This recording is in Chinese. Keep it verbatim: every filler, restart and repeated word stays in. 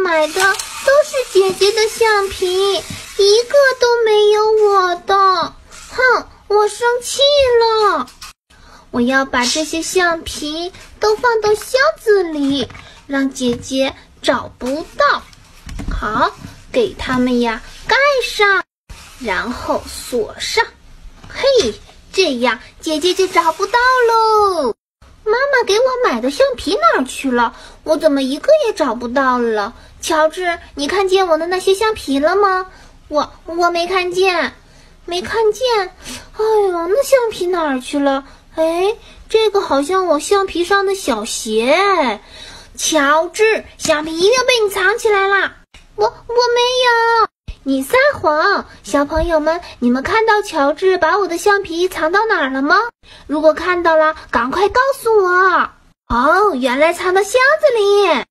买的都是姐姐的橡皮，一个都没有我的。哼，我生气了！我要把这些橡皮都放到箱子里，让姐姐找不到。好，给它们呀盖上，然后锁上。嘿，这样姐姐就找不到喽。妈妈给我买的橡皮哪儿去了？我怎么一个也找不到了？乔治，你看见我的那些橡皮了吗？我我没看见，没看见。哎呦，那橡皮哪儿去了？哎，这个好像我橡皮上的小鞋。乔治，橡皮一定被你藏起来啦！我我没有。你撒谎！小朋友们，你们看到乔治把我的橡皮藏到哪儿了吗？如果看到了，赶快告诉我。哦，原来藏到箱子里。